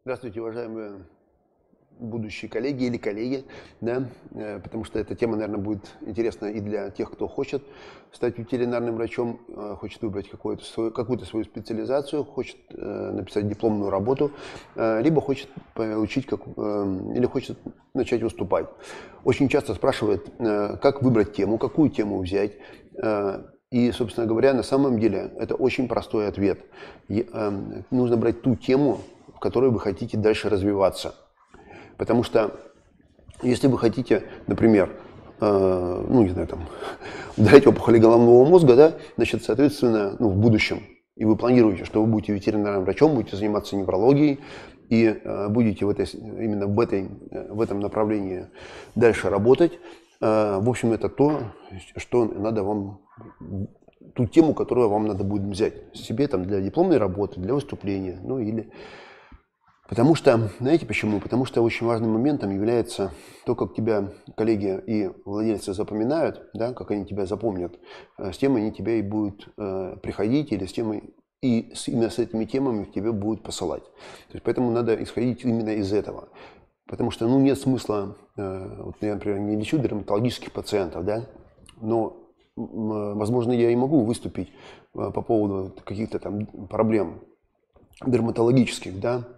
Здравствуйте, уважаемые будущие коллеги или коллеги, да, потому что эта тема, наверное, будет интересна и для тех, кто хочет стать ветеринарным врачом, хочет выбрать какую-то свою специализацию, хочет написать дипломную работу, либо хочет получить, или хочет начать выступать. Очень часто спрашивают, как выбрать тему, какую тему взять. И, собственно говоря, на самом деле это очень простой ответ. Нужно брать ту тему, в которой вы хотите дальше развиваться. Потому что если вы хотите, например, не знаю, удалять опухоли головного мозга, да, значит, соответственно, в будущем, и вы планируете, что вы будете ветеринарным врачом, будете заниматься неврологией, и будете именно в этом направлении дальше работать, в общем, это то, что надо вам, ту тему, которую вам надо будет взять себе для дипломной работы, для выступления, Потому что, знаете почему? Потому что очень важным моментом является то, как тебя коллеги и владельцы запоминают, да, как они тебя запомнят, с тем они тебя и будут приходить, или именно с этими темами к тебе будут посылать. То есть, поэтому надо исходить именно из этого. Потому что нет смысла, я, например, не лечу дерматологических пациентов, да, но, возможно, я и могу выступить по поводу каких-то проблем дерматологических, да,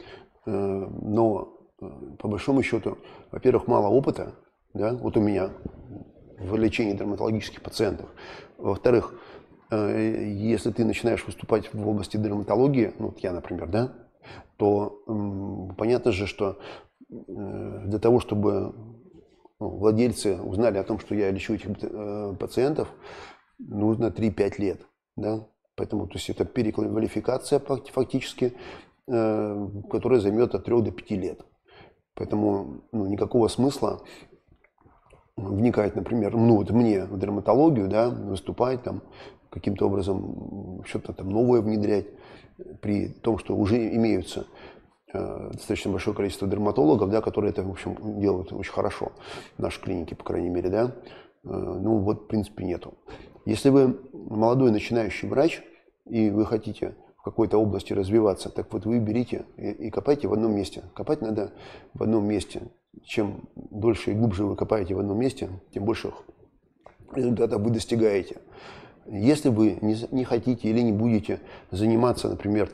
но по большому счету, во-первых, мало опыта, да, вот у меня в лечении дерматологических пациентов. Во-вторых, если ты начинаешь выступать в области дерматологии, вот я, например, да, то понятно же, что для того, чтобы владельцы узнали о том, что я лечу этих пациентов, нужно 3-5 лет, да. Поэтому, то есть это переквалификация фактически, которая займет от 3 до 5 лет. Поэтому никакого смысла вникать, например, мне в дерматологию, да, выступать каким-то образом, что-то новое внедрять, при том, что уже имеются достаточно большое количество дерматологов, да, которые это, в общем, делают очень хорошо, в нашей клинике, по крайней мере, да. В принципе, нету. Если вы молодой начинающий врач, и вы хотите в какой-то области развиваться, так вот вы берите и копайте в одном месте. Копать надо в одном месте. Чем дольше и глубже вы копаете в одном месте, тем больше результатов вы достигаете. Если вы не хотите или не будете заниматься, например,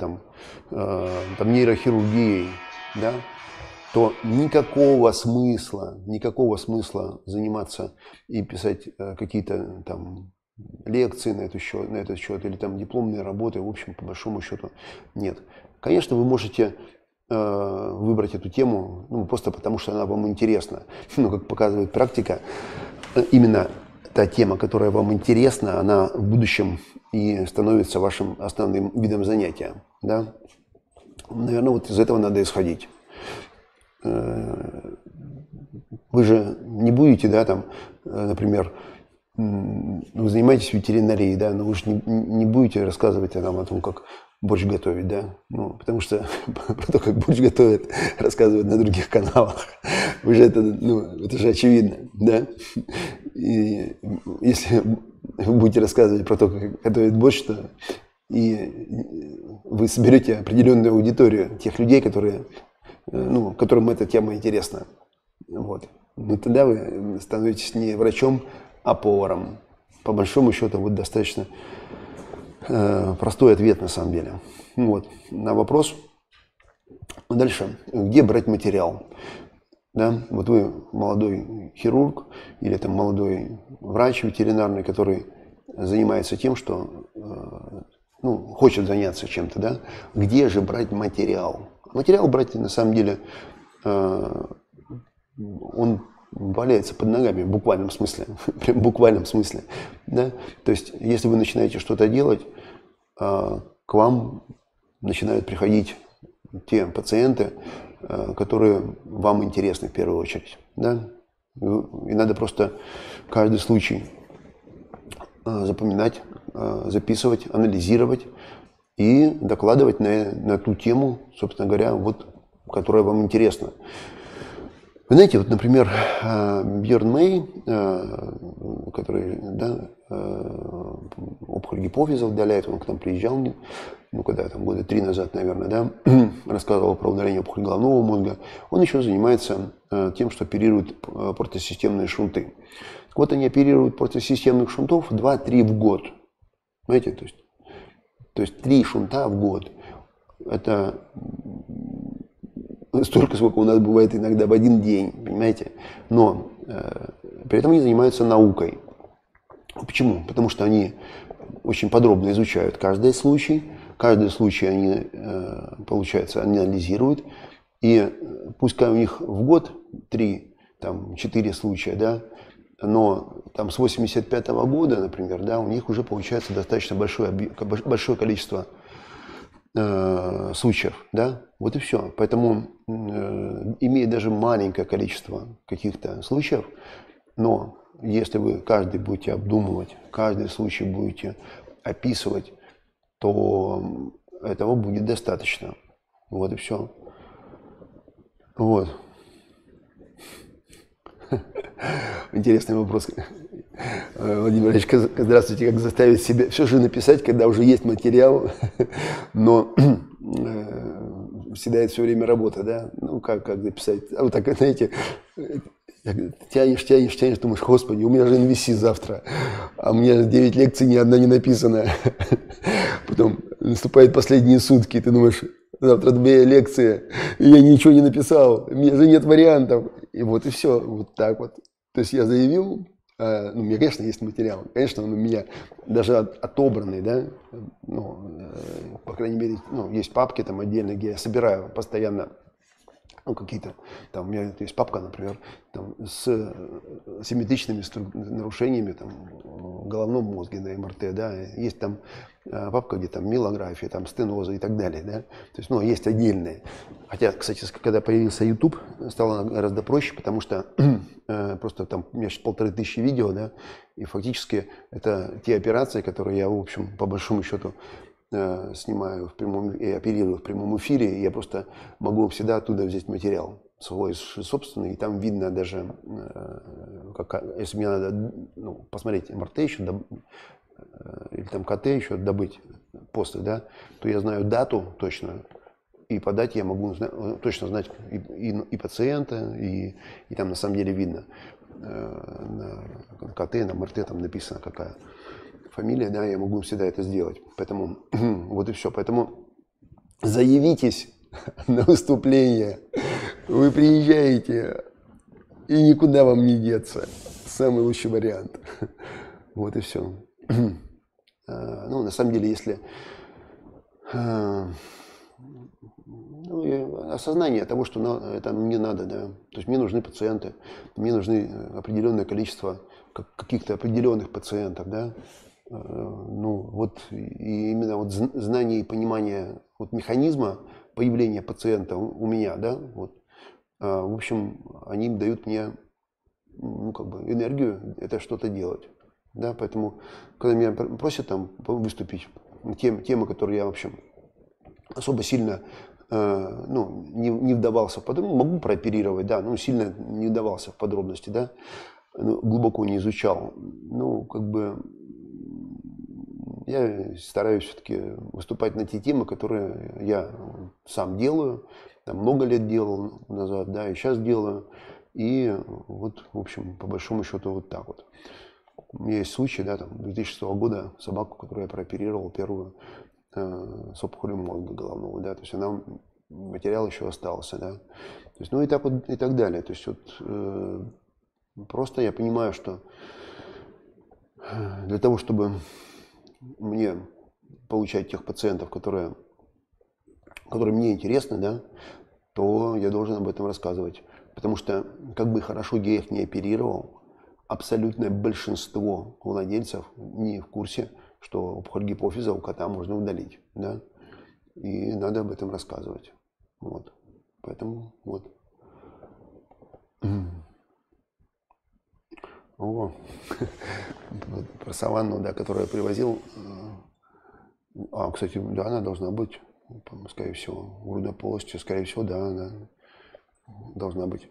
нейрохирургией, да, то никакого смысла заниматься и писать какие-то лекции на этот счет или дипломные работы, в общем, по большому счету, нет. Конечно, вы можете выбрать эту тему, просто потому, что она вам интересна. Но, как показывает практика, именно та тема, которая вам интересна, она в будущем и становится вашим основным видом занятия. Да? Наверное, вот из этого надо исходить. Вы же не будете, да, например, вы занимаетесь ветеринарией, да, но вы же не будете рассказывать о том, как борщ готовить, да, потому что про то, как борщ готовят, рассказывают на других каналах. Вы же это же очевидно, да. И если вы будете рассказывать про то, как готовят борщ, то и вы соберете определенную аудиторию тех людей, которым эта тема интересна. Вот. Но тогда вы становитесь не врачом, а поваром. По большому счету, вот достаточно простой ответ на самом деле. Вот. На вопрос. Дальше. Где брать материал? Да? Вот вы молодой хирург или молодой врач ветеринарный, который занимается тем, что хочет заняться чем-то. Да? Где же брать материал? Материал брать на самом деле он валяется под ногами в буквальном смысле. Прям в буквальном смысле. Да? То есть, если вы начинаете что-то делать, к вам начинают приходить те пациенты, которые вам интересны в первую очередь. Да? И надо просто каждый случай запоминать, записывать, анализировать и докладывать на ту тему, собственно говоря, которая вам интересна. Вы знаете, вот, например, Бьорн Мэй, который опухоль гипофиза удаляет, он к нам приезжал ну, когда там года 3 назад, наверное, да, рассказывал про удаление опухоли головного мозга, он еще занимается тем, что оперирует портосистемные шунты. Вот они оперируют портосистемных шунтов 2-3 в год. Понимаете, то есть 3 шунта в год. Это столько, сколько у нас бывает иногда в один день, понимаете? Но при этом они занимаются наукой. Почему? Потому что они очень подробно изучают каждый случай они, получается, анализируют, и пускай у них в год 3-4 случая, да, но там с 85-го года, например, да, у них уже получается достаточно большое количество случаев, да, вот и все. Поэтому, имея даже маленькое количество каких-то случаев, но если вы каждый будете обдумывать, каждый случай будете описывать, то этого будет достаточно. Вот и все. Вот. Интересный вопрос. Владимир Ильич, здравствуйте. Как заставить себя все же написать, когда уже есть материал, но съедает все время работа, да? Ну, как записать? А вот так, знаете, тянешь, думаешь, господи, у меня же NVC завтра, а у меня 9 лекций, ни одна не написана. Потом наступают последние сутки, ты думаешь, завтра 2 лекции, и я ничего не написал, у меня же нет вариантов. И вот и все, вот так вот. То есть я заявил, ну, у меня, конечно, есть материал, конечно, он у меня даже отобранный, да, ну, по крайней мере, ну, есть папки там отдельно, где я собираю постоянно, ну, какие-то, там, у меня есть папка, например, там, с симметричными нарушениями там, в головном мозге на МРТ, да, есть там папка, где там миелография, там, стеноза и так далее, да, то есть, ну, есть отдельные. Хотя, кстати, когда появился YouTube, стало гораздо проще, потому что просто там у меня сейчас 1500 видео, да, и фактически это те операции, которые я, в общем, по большому счету, снимаю в прямом и оперирую в прямом эфире, и я просто могу всегда оттуда взять материал свой собственный, и там видно даже, если мне надо, ну, посмотреть МРТ еще, или там КТ еще добыть после, да, то я знаю дату точно, и по дате я могу точно знать и пациента, и там на самом деле видно на КТ, на МРТ там написано какая фамилия, да, я могу всегда это сделать. Поэтому вот и все. Поэтому заявитесь на выступление, вы приезжаете, и никуда вам не деться. Самый лучший вариант. Вот и все. Ну, на самом деле, если ну, осознание того, что это мне надо, да. То есть мне нужны пациенты, мне нужны определенное количество каких-то определенных пациентов, да. Ну, вот и именно вот знание и понимание вот механизма появления пациента у меня, да, вот, в общем, они дают мне, ну, как бы энергию это что-то делать, да, поэтому, когда меня просят там выступить, темы, которые я, в общем, особо сильно, ну, не вдавался в подробности, могу прооперировать, да, но сильно не вдавался в подробности, да, глубоко не изучал, ну, как бы, я стараюсь все-таки выступать на те темы, которые я сам делаю, там, много лет делал назад, да, и сейчас делаю. И вот, в общем, по большому счету вот так вот. У меня есть случай, да, там, 2006 года собаку, которую я прооперировал первую с опухолью мозга головного, да, то есть она, материал еще остался, да. То есть, ну и так вот, и так далее. То есть вот просто я понимаю, что для того, чтобы мне получать тех пациентов, которые мне интересны, да, то я должен об этом рассказывать. Потому что, как бы хорошо я их не оперировал, абсолютное большинство владельцев не в курсе, что опухоль гипофиза у кота можно удалить. Да? И надо об этом рассказывать. Вот. Поэтому вот. О, про саванну, да, которую я привозил. Кстати, да, она должна быть, скорее всего, в грудной полости, скорее всего, да, она должна быть.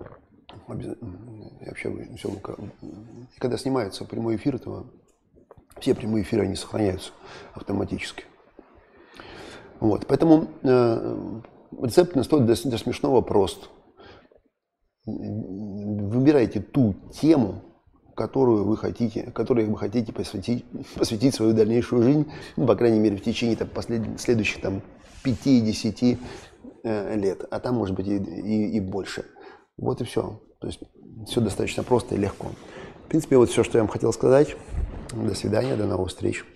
Обязательно. И вообще, все, когда снимается прямой эфир, то Все прямые эфиры, они сохраняются автоматически. Вот, поэтому рецепт настроен до смешного прост. Выбирайте ту тему, которой вы хотите посвятить свою дальнейшую жизнь, ну, по крайней мере, в течение следующих 5-10 лет, а там, может быть, и больше. Вот и все. То есть все достаточно просто и легко. В принципе, вот все, что я вам хотел сказать. До свидания, до новых встреч.